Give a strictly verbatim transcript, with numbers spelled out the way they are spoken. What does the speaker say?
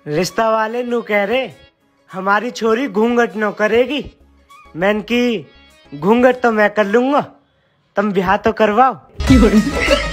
रिश्ता वाले नु कह रहे हमारी छोरी घूंघट न करेगी। मैंने की घूंघट तो मैं कर लूंगा, तुम ब्याह तो करवाओ।